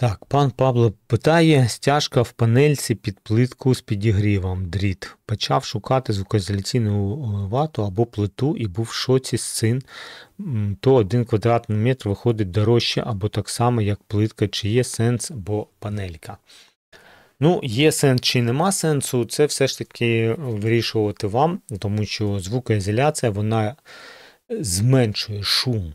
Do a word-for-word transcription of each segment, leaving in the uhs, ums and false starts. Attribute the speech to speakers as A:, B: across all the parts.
A: Так, пан Павло питає, стяжка в панельці під плитку з підігрівом, дріт. Почав шукати звукоізоляційну вату або плиту і був в шоці з цін. То один квадратний метр виходить дорожче або так само, як плитка. Чи є сенс, бо панелька? Ну, є сенс чи нема сенсу, це все ж таки вирішувати вам, тому що звукоізоляція, вона зменшує шум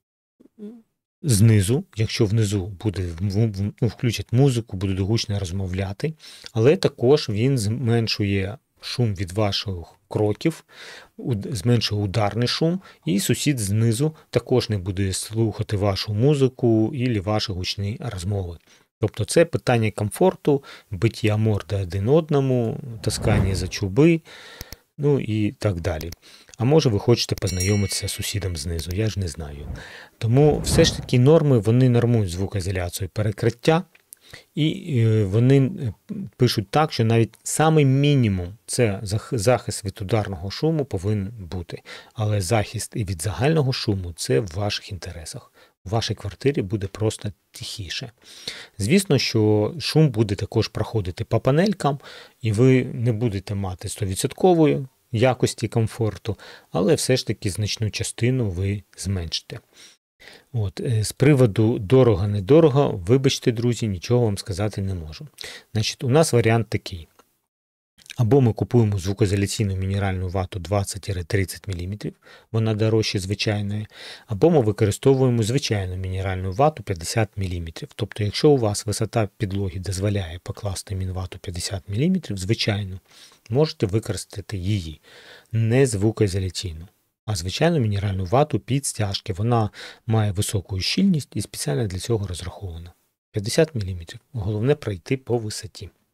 A: знизу, якщо внизу буде, ну, включать музику, будуть гучно розмовляти, але також він зменшує шум від ваших кроків, зменшує ударний шум, і сусід знизу також не буде слухати вашу музику і ваші гучні розмови. Тобто це питання комфорту, биття морди один одному, таскання за чуби, ну і так далі. А може ви хочете познайомитися з сусідом знизу, я ж не знаю. Тому все ж таки норми, вони нормують звукоізоляцію перекриття, і вони пишуть так, що навіть самий мінімум – це захист від ударного шуму повинен бути. Але захист і від загального шуму – це в ваших інтересах. У вашій квартирі буде просто тихіше. Звісно, що шум буде також проходити по панелькам, і ви не будете мати сто відсотків якості комфорту, але все ж таки значну частину ви зменшите. От, з приводу дорого-недорого, вибачте, друзі, нічого вам сказати не можу. Значить, у нас варіант такий. Або ми купуємо звукоізоляційну мінеральну вату двадцять - тридцять міліметрів, вона дорожча звичайної, або ми використовуємо звичайну мінеральну вату п'ятдесят міліметрів. Тобто, якщо у вас висота підлоги дозволяє покласти мінвату п'ятдесят міліметрів, звичайну, можете використати її, не звукоізоляційну, а звичайну мінеральну вату під стяжки. Вона має високу щільність і спеціально для цього розрахована. п'ятдесят міліметрів. Головне пройти по висоті.